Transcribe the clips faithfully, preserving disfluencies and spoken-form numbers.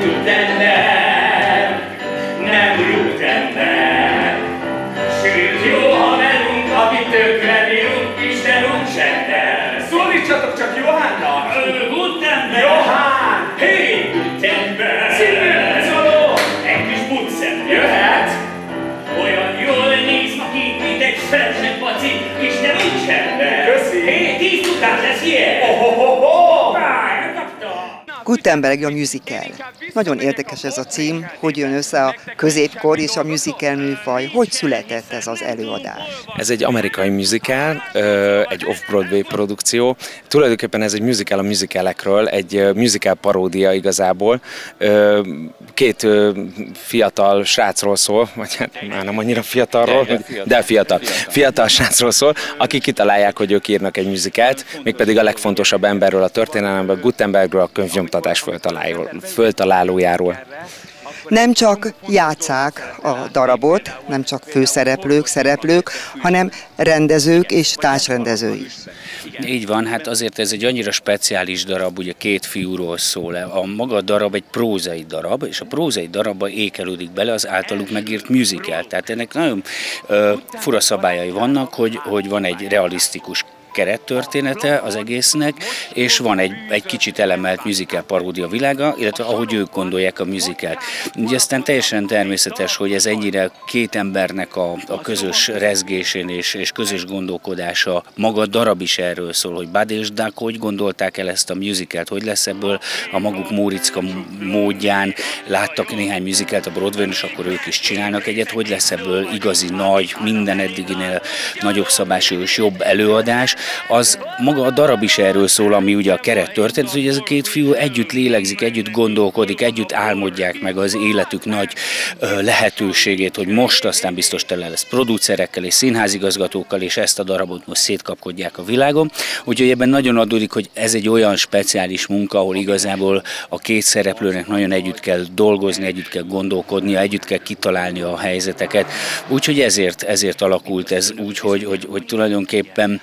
Gutenberg, nem Gutenberg. Sőt, jó, ha velünk, akit tökre bírunk, Isten úgysettel. Szólítsatok csak Johánnak! Gutenberg! Johán! Hé, Gutenberg! Szívül szóló! Egy kis bucszem Jöhet! Olyan jól néz ma ki, mint egy szerzett paci, Isten úgysettel. Köszi! Hé, tíz tudás lesz ilyen! Ohohoho! Gutenberg a musical. Nagyon érdekes ez a cím, hogy jön össze a középkor és a musical műfaj. Hogy született ez az előadás? Ez egy amerikai musical, egy off-Broadway produkció. Tulajdonképpen ez egy musical a musicalekről, egy musical paródia igazából. Két fiatal srácról szól, vagy hát már nem annyira fiatalról, de fiatal. de fiatal. Fiatal srácról szól, akik kitalálják, hogy ők írnak egy musicalt, mégpedig a legfontosabb emberről a történelemben, Gutenbergről, a könyvnyomtatás föltalálójáról. Nem csak játsszák a darabot, nem csak főszereplők, szereplők, hanem rendezők és társrendezők is. Így van, hát azért ez egy annyira speciális darab, ugye két fiúról szól. A maga darab egy prózai darab, és a prózai darabba ékelődik bele az általuk megírt musical. Tehát ennek nagyon ö, fura szabályai vannak, hogy, hogy van egy realisztikus kerettörténete az egésznek, és van egy, egy kicsit elemelt musical paródia világa, illetve ahogy ők gondolják a musicalt. Ugye aztán teljesen természetes, hogy ez ennyire két embernek a, a közös rezgésén és, és közös gondolkodása, maga a darab is erről szól, hogy Bud és Duck hogy gondolták el ezt a musicalt, hogy lesz ebből a maguk Móriczka módján, láttak néhány musicalt a Broadwayn, és akkor ők is csinálnak egyet, hogy lesz ebből igazi nagy, minden eddiginél nagyobb szabású és jobb előadás. Az maga a darab is erről szól, ami ugye a keret történet, hogy ez a két fiú együtt lélegzik, együtt gondolkodik, együtt álmodják meg az életük nagy ö, lehetőségét, hogy most aztán biztos tele lesz producerekkel és színházigazgatókkal, és ezt a darabot most szétkapkodják a világon. Úgyhogy ebben nagyon adódik, hogy ez egy olyan speciális munka, ahol igazából a két szereplőnek nagyon együtt kell dolgozni, együtt kell gondolkodnia, együtt kell kitalálni a helyzeteket. Úgyhogy ezért, ezért alakult ez úgy, hogy, hogy, hogy tulajdonképpen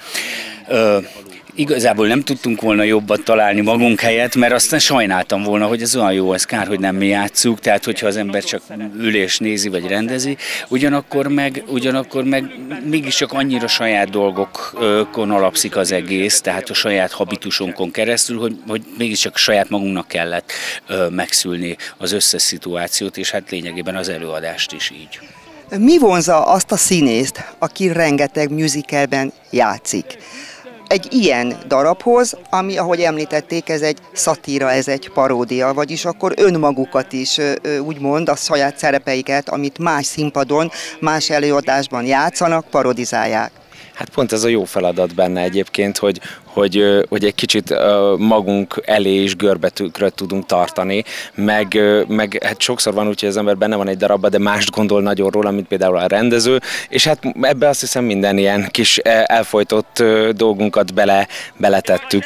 Ö, igazából nem tudtunk volna jobbat találni magunk helyett, mert aztán sajnáltam volna, hogy ez olyan jó, ez kár, hogy nem mi játsszuk, tehát hogyha az ember csak ül és nézi, vagy rendezi, ugyanakkor meg, ugyanakkor meg mégiscsak annyira saját dolgokon alapszik az egész, tehát a saját habitusunkon keresztül, hogy, hogy mégiscsak saját magunknak kellett ö, megszülni az összes szituációt, és hát lényegében az előadást is így. Mi vonza azt a színészt, aki rengeteg musicalben játszik? Egy ilyen darabhoz, ami, ahogy említették, ez egy szatíra, ez egy paródia, vagyis akkor önmagukat is, úgymond a saját szerepeiket, amit más színpadon, más előadásban játszanak, parodizálják. Hát pont ez a jó feladat benne egyébként, hogy, hogy, hogy egy kicsit magunk elé is görbetükröt tudunk tartani, meg, meg hát sokszor van úgy, hogy az ember benne van egy darabban, de mást gondol nagyon róla, mint például a rendező, és hát ebbe azt hiszem minden ilyen kis elfojtott dolgunkat bele, beletettük.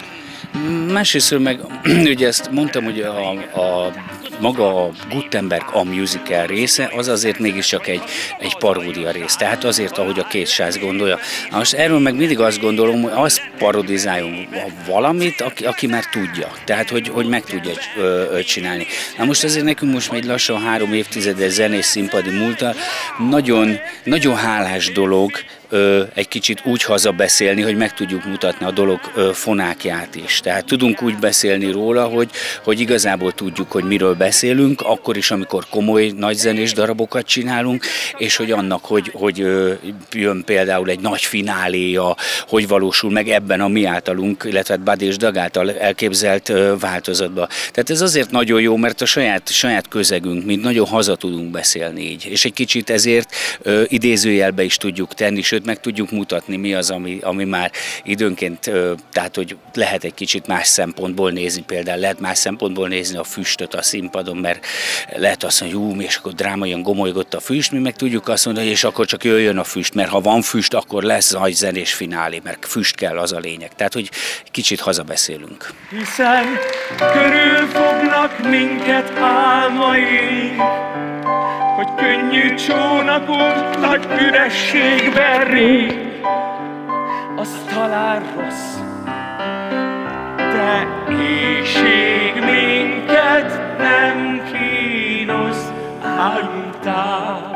Másrészt meg ugye ezt mondtam, hogy a, a maga a Gutenberg a musical része, az azért mégiscsak egy, egy paródia rész. Tehát azért, ahogy a két srác gondolja. Most erről meg mindig azt gondolom, hogy azt parodizáljon valamit, aki, aki már tudja. Tehát, hogy, hogy meg tudja ö, ö, csinálni. Na most azért nekünk most még lassan három évtizedes zenés színpadi múltal nagyon, nagyon hálás dolog ö, egy kicsit úgy hazabeszélni, hogy meg tudjuk mutatni a dolog ö, fonákját is. Tehát tudunk úgy beszélni róla, hogy, hogy igazából tudjuk, hogy miről beszélünk, akkor is, amikor komoly nagyzenés darabokat csinálunk, és hogy annak, hogy, hogy ö, jön például egy nagy fináléja, hogy valósul meg ebben a mi általunk, illetve Bud és Doug által elképzelt ö, változatban. Tehát ez azért nagyon jó, mert a saját, saját közegünk, mint nagyon haza tudunk beszélni így. És egy kicsit ezért ö, idézőjelbe is tudjuk tenni, sőt meg tudjuk mutatni, mi az, ami, ami már időnként, ö, tehát hogy lehet egy kicsit más szempontból nézni, például lehet más szempontból nézni a füstöt a színpadon, mert lehet azt mondani, hogy jú, és akkor drámaian gomolygott a füst, mi meg tudjuk azt mondani, és akkor csak jöjjön a füst, mert ha van füst, akkor lesz nagy zenés finálé, mert füst kell, az a lényeg. Tehát, hogy kicsit hazabeszélünk. Hiszen körülfognak minket álmaink, hogy könnyű csónakunk nagy ürességben rég, az talán rossz, de éjség minket nem álmtál.